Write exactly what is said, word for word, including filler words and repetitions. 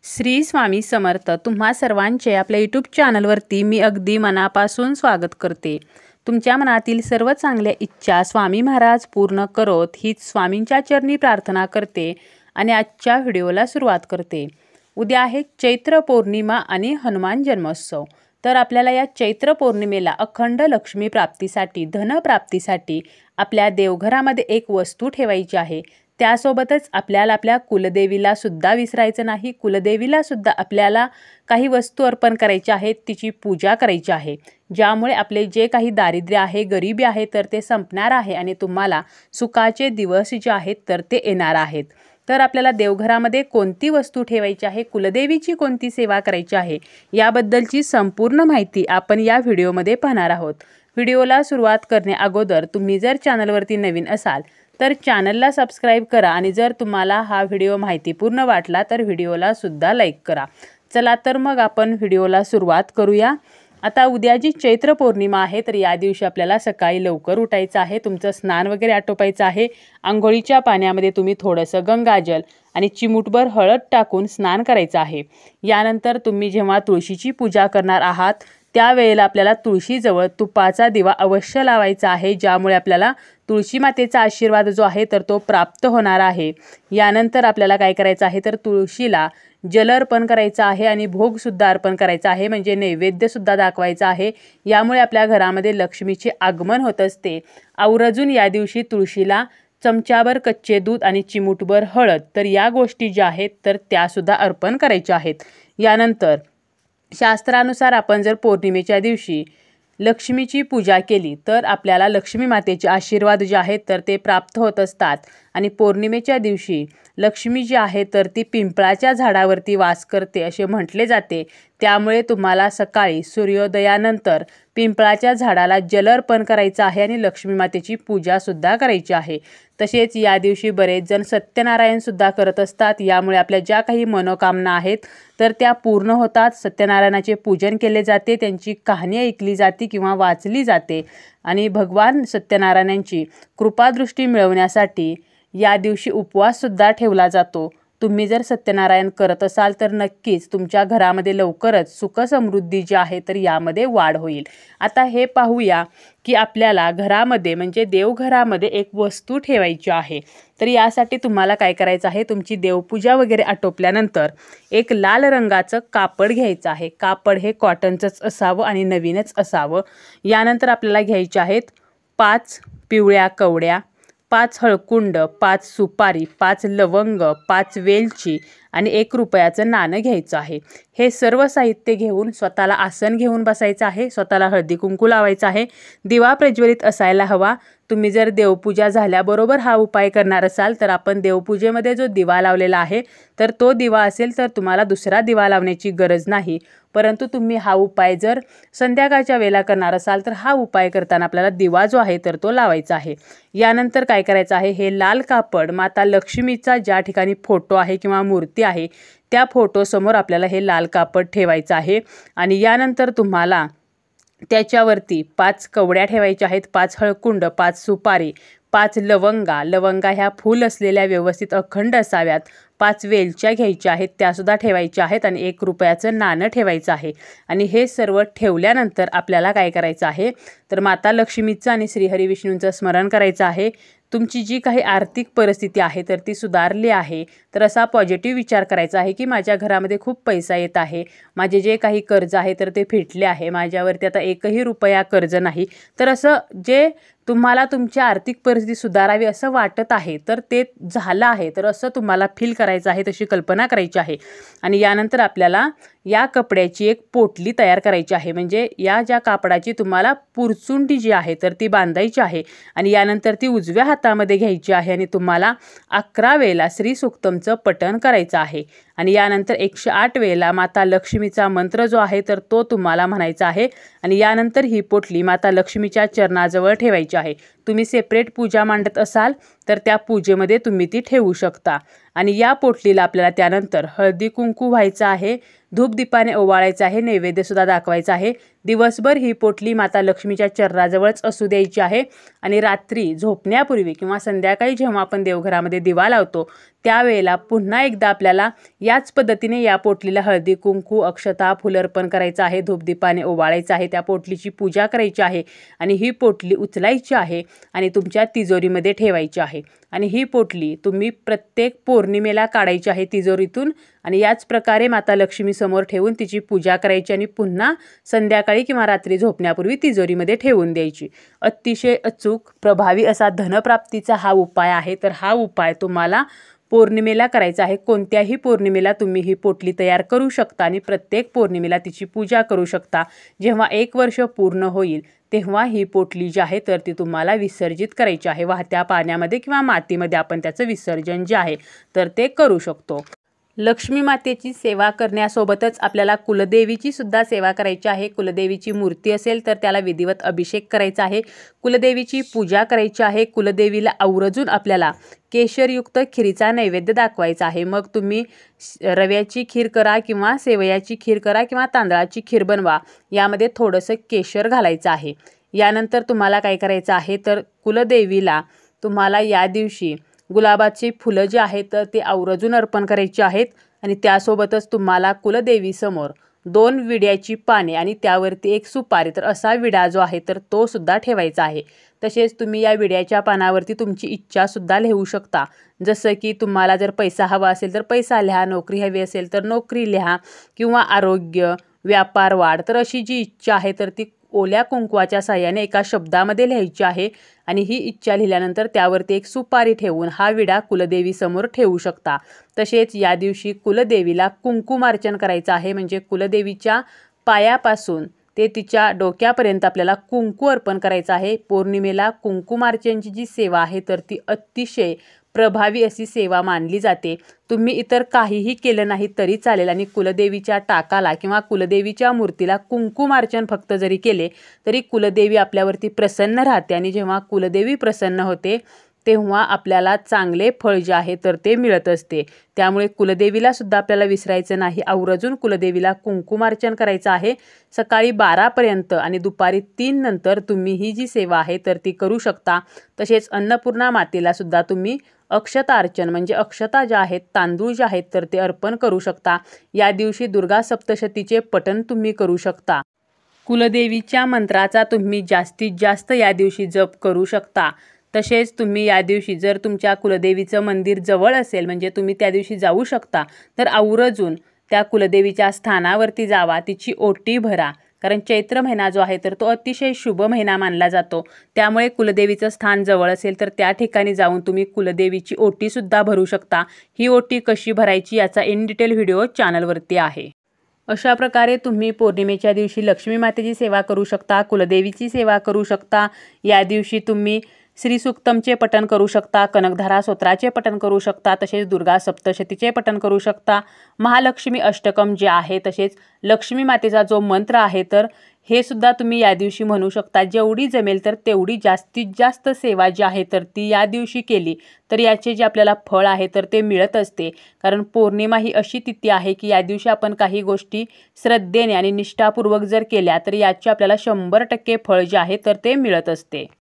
श्री स्वामी समर्थ. तुम्हा सर्वांचे आपल्या यूट्यूब चॅनलवरती मी अगदी मनापासून स्वागत करते. तुमच्या मनातील सर्व चांगल्या इच्छा स्वामी महाराज पूर्ण करोत हीच स्वामींच्या चरणी प्रार्थना करते आणि आजच्या व्हिडिओला सुरुवात करते. उद्या आहे चैत्र पौर्णिमा आणि हनुमान जन्मोत्सव. तर आपल्याला या चैत्र पौर्णिमेला अखंड लक्ष्मी प्राप्तीसाठी, धन प्राप्तीसाठी आपल्या देवघरामध्ये एक वस्तू ठेवायची आहे. त्यासोबतच आपल्याला आपल्या कुलदेवीला सुद्धा विसरायचं नाही. कुलदेवीला सुद्धा आपल्याला काही वस्तू अर्पण करायच्या आहेत, तिची पूजा करायची आहे, ज्यामुळे आपले जे काही दारिद्र्य आहे, गरिबी आहे तर ते संपणार आहे आणि तुम्हाला सुखाचे दिवस जे आहेत तर ते येणार आहेत. तर आपल्याला देवघरामध्ये कोणती वस्तू ठेवायची आहे, कुलदेवीची कोणती सेवा करायची आहे, याबद्दलची संपूर्ण माहिती आपण या व्हिडिओमध्ये पाहणार आहोत. व्हिडिओला सुरुवात करण्या अगोदर तुम्ही जर चॅनलवरती नवीन असाल तर चॅनलला सबस्क्राईब करा आणि जर तुम्हाला हा व्हिडिओ माहितीपूर्ण वाटला तर व्हिडिओला सुद्धा लाईक करा. चला तर मग आपण व्हिडिओला सुरुवात करूया. आता उद्या जी चैत्र पौर्णिमा आहे तर या दिवशी आपल्याला सकाळी लवकर उठायचं आहे. तुमचं स्नान वगैरे आटोपायचं आहे. आंघोळीच्या पाण्यामध्ये तुम्ही थोडंसं गंगाजल आणि चिमूटभर हळद टाकून स्नान करायचं आहे. यानंतर तुम्ही जेव्हा तुळशीची पूजा करणार आहात त्यावेळेला आपल्याला तुळशीजवळ तुपाचा दिवा अवश्य लावायचा आहे, ज्यामुळे आपल्याला तुळशी मातेचा आशीर्वाद जो आहे तर तो प्राप्त होणार आहे. यानंतर आपल्याला काय करायचं आहे तर तुळशीला जल अर्पण करायचं आहे आणि भोगसुद्धा अर्पण करायचा आहे, म्हणजे नैवेद्यसुद्धा दाखवायचा आहे. यामुळे आपल्या घरामध्ये लक्ष्मीचे आगमन होत असते. आवर्जून या दिवशी तुळशीला चमच्याभर कच्चे दूध आणि चिमूटभर हळद, तर या गोष्टी ज्या आहेत तर त्यासुद्धा अर्पण करायच्या आहेत. यानंतर शास्त्रानुसार आपण जर पौर्णिमेच्या दिवशी लक्ष्मीची पूजा केली तर आपल्याला लक्ष्मी मातेचे आशीर्वाद जे आहेत तर ते प्राप्त होत असतात. आणि पौर्णिमेच्या दिवशी लक्ष्मी जी आहे तर ती पिंपळाच्या झाडावरती वास करते असे म्हटले जाते. त्यामुळे तुम्हाला सकाळी सूर्योदयानंतर पिंपळाच्या झाडाला जल अर्पण करायचं आहे आणि लक्ष्मी मातेची पूजासुद्धा करायची आहे. तसेच या दिवशी बरेच जण सत्यनारायणसुद्धा करत असतात. यामुळे आपल्या ज्या काही मनोकामना आहेत तर त्या पूर्ण होतात. सत्यनारायणाचे पूजन केले जाते, त्यांची कहाणी ऐकली जाते किंवा वाचली जाते आणि भगवान सत्यनारायणांची कृपादृष्टी मिळवण्यासाठी या दिवशी उपवाससुद्धा ठेवला जातो. तुम्ही जर सत्यनारायण करत असाल तर नक्कीच तुमच्या घरामध्ये लवकरच सुख समृद्धी जी आहे तर यामध्ये वाढ होईल. आता हे पाहूया की आपल्याला घरामध्ये म्हणजे देवघरामध्ये एक वस्तू ठेवायची आहे. तर यासाठी तुम्हाला काय करायचं आहे, तुमची देवपूजा वगैरे आटोपल्यानंतर एक लाल रंगाचं कापड घ्यायचं आहे. कापड हे कॉटनचंच असावं आणि नवीनच असावं. यानंतर आपल्याला घ्यायचे आहेत पाच पिवळ्या कवड्या, पाच हळकुंड, पाच सुपारी, पाच लवंग, पाच वेलची आणि एक रुपयाचं नाणं घ्यायचं आहे. हे सर्व साहित्य घेऊन स्वतःला आसन घेऊन बसायचं आहे. स्वतःला हळदी कुंकू लावायचं आहे. दिवा प्रज्वलित असायला हवा. तुम्ही जर देवपूजा झाल्याबरोबर हा उपाय करणार असाल तर आपण देवपूजेमध्ये जो दिवा लावलेला आहे तर तो दिवा असेल तर तुम्हाला दुसरा दिवा लावण्याची गरज नाही. परंतु तुम्ही हा उपाय जर संध्याकाळच्या वेळेला करणार असाल तर हा उपाय करताना आपल्याला दिवा जो आहे तर तो लावायचा आहे. यानंतर काय करायचं आहे, हे लाल कापड माता लक्ष्मीचा ज्या ठिकाणी फोटो आहे किंवा मूर्ती आहे त्या फोटोसमोर आपल्याला हे लाल कापड ठेवायचं आहे. आणि यानंतर तुम्हाला त्याच्यावरती पाच कवड्या ठेवायच्या आहेत, पाच हळकुंड, पाच सुपारी, पाच लवंगा, लवंगा ह्या फूल असलेल्या व्यवस्थित अखंड असाव्यात, पाच वेलच्या घ्यायच्या आहेत त्यासुद्धा ठेवायच्या आहेत आणि एक रुपयाचं नाणं ठेवायचं आहे. आणि हे सर्व ठेवल्यानंतर आपल्याला काय करायचं आहे तर माता लक्ष्मीचं आणि श्रीहरी विष्णूंचं स्मरण करायचं आहे. तुमची जी काही आर्थिक परिस्थिती आहे तर ती सुधारली आहे तर असा पॉझिटिव्ह विचार करायचा आहे की माझ्या घरामध्ये खूप पैसा येत आहे, माझे जे काही कर्ज आहे तर ते फिटले आहे, माझ्यावरती आता एकही रुपया कर्ज नाही. तर असं जे तुम्हाला तुमची आर्थिक परिस्थिती सुधारावी असं वाटत आहे तर ते झालं आहे तर असं तुम्हाला फील करायचं आहे, तशी कल्पना करायची आहे. आणि यानंतर आपल्याला या कपड्याची एक पोटली तयार करायची आहे, म्हणजे या ज्या कापडाची तुम्हाला पुरचुंडी जी आहे तर ती बांधायची आहे. आणि यानंतर ती उजव्या हातामध्ये घ्यायची आहे आणि तुम्हाला अकरा वेळेला श्री सुक्तमचं पठण करायचं आहे. आणि यानंतर एकशे आठ वेळेला माता लक्ष्मीचा मंत्र जो आहे तर तो तुम्हाला म्हणायचा आहे. आणि यानंतर ही पोटली माता लक्ष्मीच्या चरणाजवळ ठेवायची आहे. तुम्ही सेपरेट पूजा मांडत असाल तर त्या पूजेमध्ये तुम्ही ती ठेवू शकता. आणि या पोटलीला आपल्याला त्यानंतर हळदी कुंकू व्हायचं आहे, धूपदीपाने ओवाळायचं आहे, नैवेद्यसुद्धा दाखवायचा आहे. दिवसभर ही पोटली माता लक्ष्मीच्या चरणाजवळच असू द्यायची आहे. आणि रात्री झोपण्यापूर्वी किंवा संध्याकाळी जेव्हा आपण देवघरामध्ये दिवा लावतो त्यावेळेला पुन्हा एकदा आपल्याला याच पद्धतीने या पोटलीला हळदी कुंकू अक्षता फुल अर्पण करायचं आहे, धूपदीपाने ओवाळायचं आहे, त्या पोटलीची पूजा करायची आहे आणि ही पोटली उचलायची आहे आणि तुमच्या तिजोरीमध्ये ठेवायची आहे। आणि ही पोटली तुम्ही प्रत्येक पौर्णिमेला काढायची आहे तिजोरीतून आणि याच प्रकारे माता लक्ष्मी समोर ठेवून तिची पूजा करायची आणि पुन्हा संध्याकाळी किंवा रात्री झोपण्यापूर्वी तिजोरीमध्ये ठेवून द्यायची। अतिशय अचूक प्रभावी असा धनप्राप्तीचा हा उपाय आहे। तर हा उपाय तुम्हाला पौर्णिमेला करायचा आहे। कोणत्याही पौर्णिमेला तुम्ही ही पोटली तयार करू शकता आणि प्रत्येक पौर्णिमेला तिची पूजा करू शकता। जेव्हा एक वर्ष पूर्ण होईल तेव्हा ही पोटली जी आहे तर ती तुम्हाला विसर्जित करायची आहे। वाहत्या पाण्यामध्ये किंवा मातीमध्ये आपण त्याचं विसर्जन जे आहे तर ते करू शकतो। लक्ष्मी मातेची सेवा करण्यासोबतच आपल्याला कुलदेवीची सुद्धा सेवा करायची आहे। कुलदेवीची मूर्ती असेल तर त्याला विधिवत अभिषेक करायचा आहे, कुलदेवीची पूजा करायची आहे। कुलदेवीला आवर्जून आपल्याला केशरयुक्त खिरीचा नैवेद्य दाखवायचा आहे। मग तुम्ही रव्याची खीर करा किंवा सेवयाची खीर करा किंवा तांदळाची खीर बनवा, यामध्ये थोडंसं केशर घालायचं आहे। यानंतर तुम्हाला काय करायचं आहे तर कुलदेवीला तुम्हाला या दिवशी गुलाबाची फुलं जी आहेत तर ते आवर्जून अर्पण करायची आहेत आणि त्यासोबतच तुम्हाला कुलदेवीसमोर दोन विड्याची पाने आणि त्यावरती एक सुपारी, तर असा विडा जो आहे तर तो सुद्धा ठेवायचा आहे। तसेच तुम्ही या विड्याच्या पानावरती तुमची इच्छा सुद्धा लिहू शकता, जसं की तुम्हाला जर पैसा हवा असेल तर पैसा लिहा, नोकरी हवी असेल तर नोकरी लिहा किंवा आरोग्य व्यापार वाढ, तर अशी जी इच्छा आहे तर ती ओल्या कुंकवाच्या साहाय्याने एका शब्दामध्ये लिहायची आहे आणि ही इच्छा लिहिल्यानंतर त्यावरती एक सुपारी ठेवून हा विडा कुलदेवी समोर ठेवू शकता। तसेच या दिवशी कुलदेवीला कुंकुमार्चन करायचं आहे, म्हणजे कुलदेवीच्या पायापासून ते तिच्या डोक्यापर्यंत आपल्याला कुंकू अर्पण करायचं आहे। पौर्णिमेला कुंकुमार्चनची जी सेवा आहे तर ती अतिशय प्रभावी अशी सेवा मानली जाते। तुम्ही इतर काहीही केलं नाही तरी चालेल आणि कुलदेवीच्या टाकाला किंवा कुलदेवीच्या मूर्तीला कुंकुमार्चन फक्त जरी केले तरी कुलदेवी आपल्यावरती प्रसन्न राहते आणि जेव्हा कुलदेवी प्रसन्न होते तेव्हा आपल्याला चांगले फळ जे आहे तर ते मिळत असते। त्यामुळे कुलदेवीला सुद्धा आपल्याला विसरायचं नाही, आवर्जून कुलदेवीला कुंकुमार्चन करायचं आहे। सकाळी बारा पर्यंत आणि दुपारी तीन नंतर तुम्ही ही जी सेवा आहे तर ती करू शकता। तसेच अन्नपूर्णा मातेला सुद्धा तुम्ही अक्षता अर्चन म्हणजे अक्षता ज्या आहेत तांदूळ जे आहेत तर ते अर्पण करू शकता। या दिवशी दुर्गा सप्तशतीचे पठण तुम्ही करू शकता। कुलदेवीच्या मंत्राचा तुम्ही जास्तीत जास्त या दिवशी जप करू शकता। तसेच तुम्ही या दिवशी जर तुमच्या कुलदेवीचं मंदिर जवळ असेल म्हणजे तुम्ही त्या दिवशी जाऊ शकता, तर आवर्जून त्या कुलदेवीच्या स्थानावरती जावा, तिची ओटी भरा, कारण चैत्र महिना जो आहे तर तो अतिशय शुभ महिना मानला जातो। त्यामुळे कुलदेवीचं स्थान जवळ असेल तर त्या ठिकाणी जाऊन तुम्ही कुलदेवीची ओटी सुद्धा भरू शकता। ही ओटी कशी भरायची याचा इन डिटेल व्हिडिओ चॅनलवरती आहे। अशा प्रकारे तुम्ही पौर्णिमेच्या दिवशी लक्ष्मी मातेची सेवा करू शकता, कुलदेवीची सेवा करू शकता। या दिवशी तुम्ही श्री सूक्तमचे पठण करू शकता, कनकधारा स्तोत्राचे पठण करू शकता, तसेच दुर्गा सप्तशतीचे पठण करू शकता, महालक्ष्मी अष्टकम जे आहे, तसेच लक्ष्मी मातेचा जो मंत्र आहे तर हे सुद्धा तुम्ही या दिवशी म्हणू शकता। जेवढी जमेल तर तेवढी जास्तीत जास्त सेवा जी आहे तर ती या दिवशी केली तर याचे जे आपल्याला फळ आहे तर ते मिळत असते। कारण पौर्णिमा ही अशी तिथी आहे की या दिवशी आपण काही गोष्टी श्रद्धेने आणि निष्ठापूर्वक जर केल्या तर याचे आपल्याला शंभर टक्के फळ जे आहे तर ते मिळत असते।